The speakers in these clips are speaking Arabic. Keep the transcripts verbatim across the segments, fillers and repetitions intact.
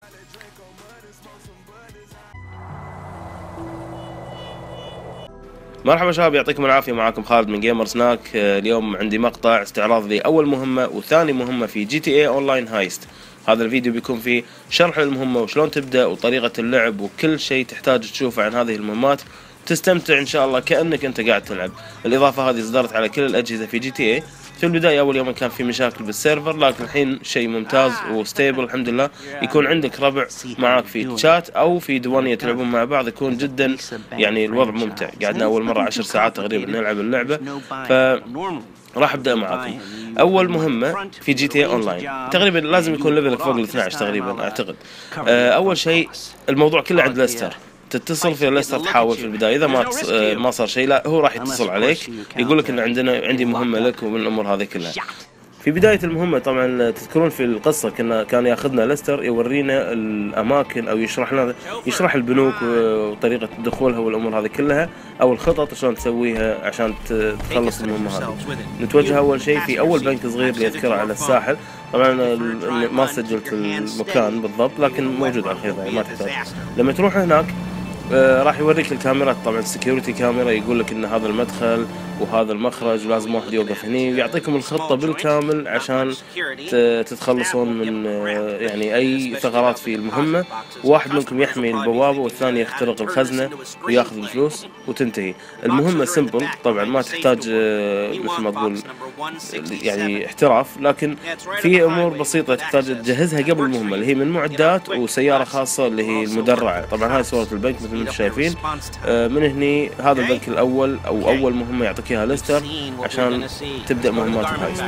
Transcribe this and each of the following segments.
مرحبا شباب، يعطيكم العافية. معاكم خالد من جيمر سناك. اليوم عندي مقطع استعراض لأول مهمة وثاني مهمة في جي تي اي اونلاين هايست. هذا الفيديو بيكون فيه شرح للمهمة وشلون تبدأ وطريقة اللعب وكل شيء تحتاج تشوفه عن هذه المهمات، تستمتع ان شاء الله كأنك انت قاعد تلعب. الإضافة هذه صدرت على كل الأجهزة في جي تي اي. في البداية أول يوم كان في مشاكل بالسيرفر، لكن الحين شيء ممتاز وستيبل الحمد لله. يكون عندك ربع معاك في تشات أو في دوانية تلعبون مع بعض، يكون جدا يعني الوضع ممتع. قعدنا أول مرة عشر ساعات تقريبا نلعب اللعبة، ف راح ابدا معاكم. اول مهمه في جي تي اي اونلاين تقريبا لازم يكون ليفلك فوق ال اثنعش تقريبا اعتقد. اول شيء الموضوع كله عند ليستر. تتصل في ليستر، تحاول في البدايه اذا ما ما صار شيء، لا هو راح يتصل عليك يقول لك ان عندنا عندي مهمه لك ومن الامور هذه كلها. في بداية المهمة طبعا تذكرون في القصة كنا كان ياخذنا ليستر يورينا الأماكن أو يشرح لنا يشرح البنوك وطريقة دخولها والأمور هذه كلها، أو الخطط شلون تسويها عشان تخلص المهمة هذه. نتوجه أول شيء في أول بنك صغير ليذكره على الساحل. طبعا ما سجلت المكان بالضبط لكن موجود على الخريطة ما تحتاج. لما تروح هناك آه راح يوريك الكاميرات، طبعا السكيورتي كاميرا، يقول لك ان هذا المدخل وهذا المخرج ولازم واحد يوقف هني، ويعطيكم الخطة بالكامل عشان تتخلصون من آه يعني اي ثغرات في المهمة. واحد منكم يحمي البوابة والثاني يخترق الخزنة وياخذ الفلوس وتنتهي المهمة. سمبل طبعا ما تحتاج آه مثل ما تقول يعني احتراف، لكن في امور بسيطة تحتاج تجهزها قبل المهمة، اللي هي من معدات وسيارة خاصة اللي هي المدرعة. طبعا هاي صورة البنك مثل ما انتم شايفين. آه من هني هذا البنك الاول او اول مهمة يعطيك اياها ليستر عشان تبدأ مهمات الهايست.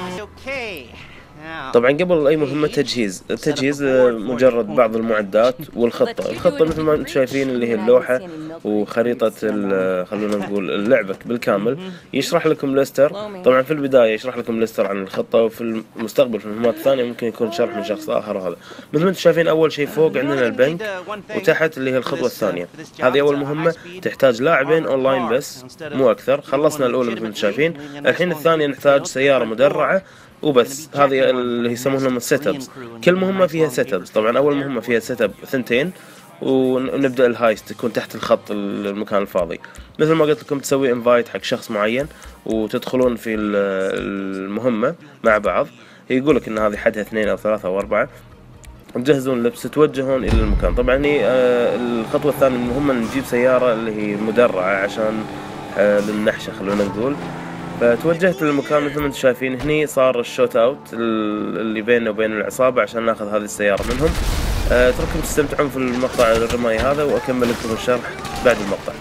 طبعا قبل اي مهمة تجهيز التجهيز مجرد بعض المعدات والخطة. الخطة مثل ما انتم شايفين اللي هي اللوحة وخريطة خلونا نقول اللعبة بالكامل. يشرح لكم ليستر طبعا في البداية، يشرح لكم ليستر عن الخطة، وفي المستقبل في المهمات الثانية ممكن يكون شرح من شخص آخر. وهذا مثل ما انتم شايفين أول شيء فوق عندنا البنك، وتحت اللي هي الخطوة الثانية. هذه أول مهمة تحتاج لاعبين أونلاين بس مو أكثر. خلصنا الأولى مثل ما انتم شايفين، الحين الثانية نحتاج سيارة مدرعة وبس. هذه اللي يسمونهم السيت ابس. كل مهمة فيها سيت ابس. طبعا أول مهمة فيها سيت اب ثنتين، ونبدأ الهايست تكون تحت الخط المكان الفاضي. مثل ما قلت لكم تسوي انفايت حق شخص معين وتدخلون في المهمة مع بعض. يقولك ان هذه حدها اثنين او ثلاثة او اربعة، تجهزون لبس توجهون الى المكان. طبعا هي الخطوة الثانية من المهمة نجيب سيارة اللي هي مدرعة عشان للنحشة خلونا نقول. فتوجهت للمكان مثل ما انتم شايفين. هني صار الشوت اوت اللي بيننا وبين العصابة عشان ناخذ هذه السيارة منهم. اترككم تستمتعون في المقطع الرمائي هذا واكمل لكم الشرح بعد المقطع.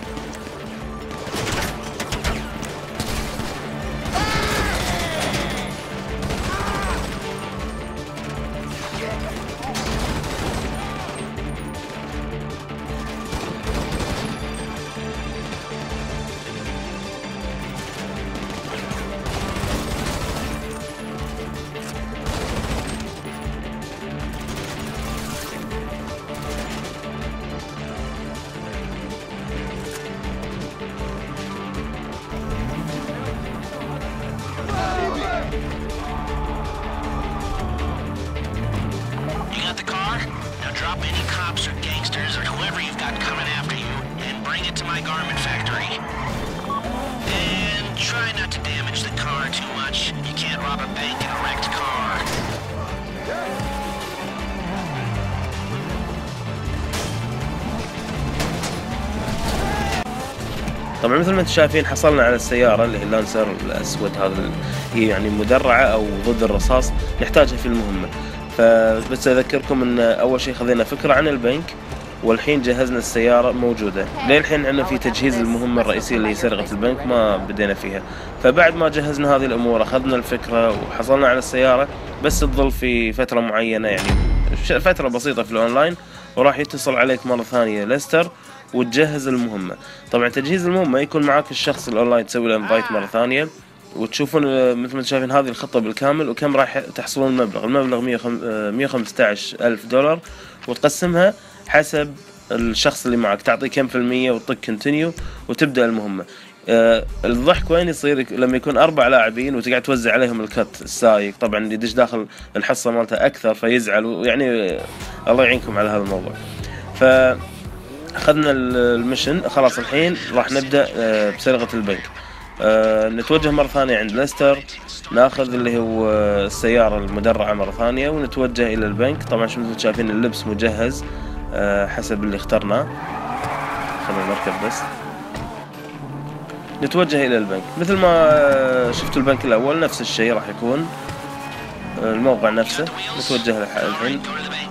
Drop any cops or gangsters or whoever you've got coming after you and bring it to my garment factory. And try not to damage the car too much. You can't rob a bank in a wrecked car. طبعا مثل ما انتم شايفين حصلنا على السيارة اللي هي اللانسر الأسود. هذا هي يعني مدرعة أو ضد الرصاص نحتاجها في المهمة. فبس أذكركم أن أول شيء خذينا فكرة عن البنك، والحين جهزنا السيارة موجودة. للحين عندنا في تجهيز المهمة الرئيسية اللي هي سرقة البنك ما بدينا فيها. فبعد ما جهزنا هذه الأمور أخذنا الفكرة وحصلنا على السيارة، بس تظل في فترة معينة يعني فترة بسيطة في الأونلاين، وراح يتصل عليك مرة ثانية ليستر وتجهز المهمة. طبعا تجهيز المهمة يكون معك الشخص الأونلاين تسوي له انفايت مرة ثانية، وتشوفون مثل ما شايفين هذه الخطة بالكامل وكم راح تحصلون المبلغ. المبلغ مية وخمسة عشر ألف دولار، وتقسمها حسب الشخص اللي معك، تعطيه كم في المية وتطق كونتينيو وتبدأ المهمة. آه الضحك وين يصير؟ لما يكون اربع لاعبين وتقعد توزع عليهم الكت السايق، طبعا اللي يدش داخل الحصه مالته اكثر فيزعل، ويعني آه الله يعينكم على هذا الموضوع. ف اخذنا المشن خلاص، الحين راح نبدا آه بسرقه البنك. آه نتوجه مره ثانيه عند ليستر، ناخذ اللي هو السياره المدرعه مره ثانيه ونتوجه الى البنك. طبعا شو مثل شايفين اللبس مجهز آه حسب اللي اخترناه. خلينا نركب بس. نتوجه الى البنك مثل ما شفتوا البنك الاول، نفس الشيء راح يكون الموقع نفسه. نتوجه الحين،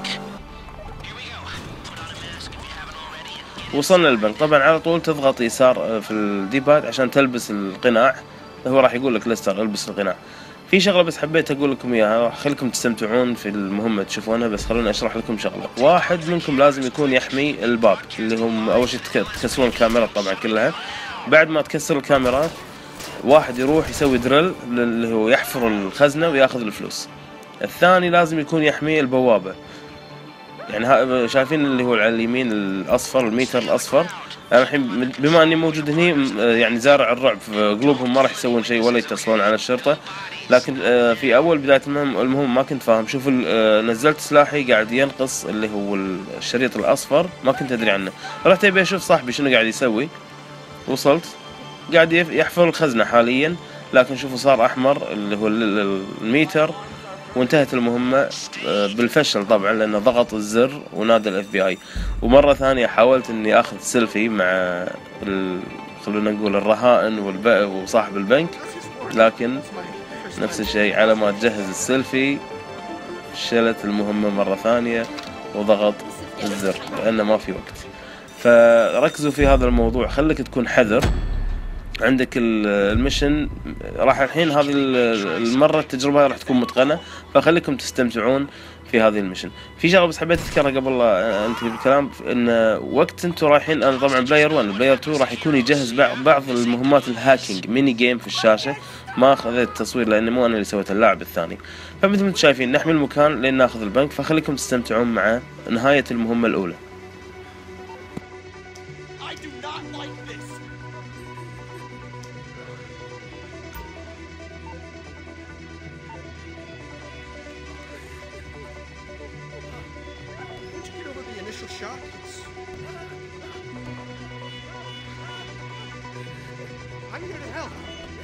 وصلنا للبنك. طبعا على طول تضغط يسار في الديباد عشان تلبس القناع. هو راح يقول لك ليستر البس القناع. في شغله بس حبيت اقول لكم اياها، راح اخليكم تستمتعون في المهمه تشوفونها، بس خلوني اشرح لكم شغله. واحد منكم لازم يكون يحمي الباب، اللي هم اول شيء تكسرون الكاميرات طبعا كلها. بعد ما تكسر الكاميرات واحد يروح يسوي درل اللي هو يحفر الخزنه وياخذ الفلوس. الثاني لازم يكون يحمي البوابه. يعني شايفين اللي هو على اليمين الاصفر، الميتر الاصفر. انا الحين بما اني موجود هني يعني زارع الرعب في قلوبهم، ما راح يسوون شيء ولا يتصلون على الشرطه. لكن في اول بدايه المهم المهم ما كنت فاهم. شوف نزلت سلاحي قاعد ينقص اللي هو الشريط الاصفر، ما كنت ادري عنه. رحت ابي اشوف صاحبي شنو قاعد يسوي. وصلت قاعد يحفر الخزنه حاليا، لكن شوفوا صار احمر اللي هو الميتر، وانتهت المهمة بالفشل طبعا، لأنه ضغط الزر ونادى الاف بي اي. ومرة ثانية حاولت اني اخذ سيلفي مع خلونا نقول الرهائن وصاحب البنك، لكن نفس الشيء على ما تجهز السيلفي شلت المهمة مرة ثانية وضغط الزر لأنه ما في وقت. فركزوا في هذا الموضوع، خليك تكون حذر. عندك المشن راح الحين هذه المرة التجربة راح تكون متقنة، فخليكم تستمتعون في هذه المشن. في شغله بس حبيت اذكرها قبل لا انتهي بالكلام، ان وقت انتم رايحين، انا طبعا بلاير واحد بلاير اثنين راح يكون يجهز بعض المهمات الهاكينج ميني جيم في الشاشة. ما اخذت تصوير لاني مو انا اللي سويت، اللاعب الثاني. فمثل ما انتم شايفين نحمي المكان لين ناخذ البنك، فخليكم تستمتعون مع نهاية المهمة الأولى. I'm here to help.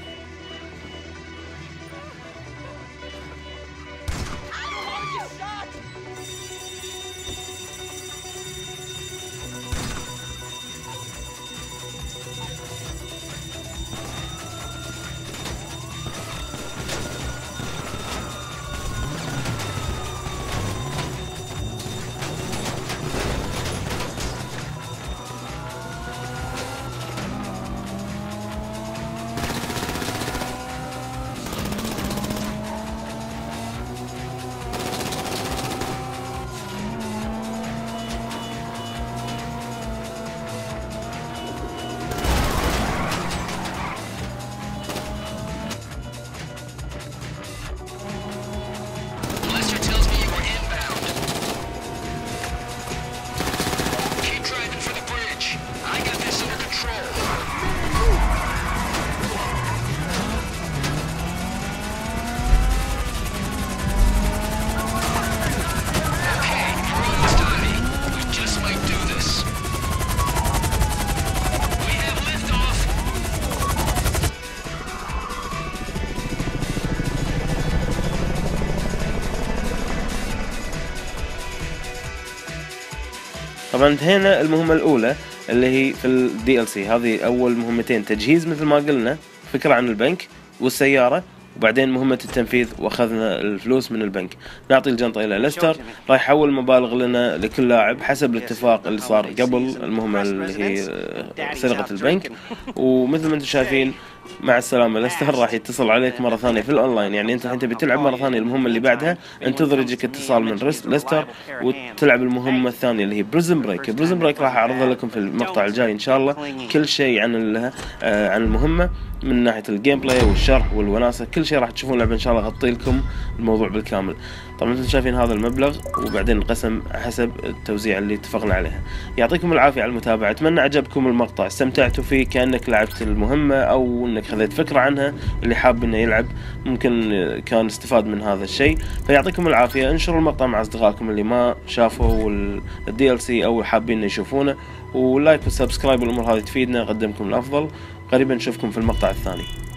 I don't want to get shot. طبعا انتهينا المهمة الأولى اللي هي في الدي ال سي. هذه أول مهمتين تجهيز مثل ما قلنا، فكرة عن البنك والسيارة، وبعدين مهمة التنفيذ وأخذنا الفلوس من البنك. نعطي الجنطة إلى ليستر، راح يحول مبالغ لنا لكل لاعب حسب الاتفاق اللي صار قبل المهمة اللي هي سرقة البنك. ومثل ما انتم شايفين مع السلامة. ليستر راح يتصل عليك مرة ثانية في الأونلاين، يعني أنت الحين تبي تلعب مرة ثانية المهمة اللي بعدها، انتظر يجيك اتصال من ليستر وتلعب المهمة الثانية اللي هي بريزن بريك. بريزن بريك راح أعرضها لكم في المقطع الجاي إن شاء الله، كل شيء عن آه عن المهمة من ناحية الجيم بلاي والشرح والوناسة، كل شيء راح تشوفون لعبة إن شاء الله أغطي لكم الموضوع بالكامل. طبعا انتم شايفين هذا المبلغ وبعدين انقسم حسب التوزيع اللي اتفقنا عليها. يعطيكم العافية على المتابعة، اتمنى عجبكم المقطع، استمتعتوا فيه كأنك لعبت المهمة او انك خذيت فكرة عنها. اللي حاب انه يلعب ممكن كان استفاد من هذا الشيء، فيعطيكم العافية. انشروا المقطع مع اصدقائكم اللي ما شافوا الدي ال سي او حابين يشوفونه، واللايك والسبسكرايب والامور هذه تفيدنا، نقدمكم الافضل. قريبا نشوفكم في المقطع الثاني.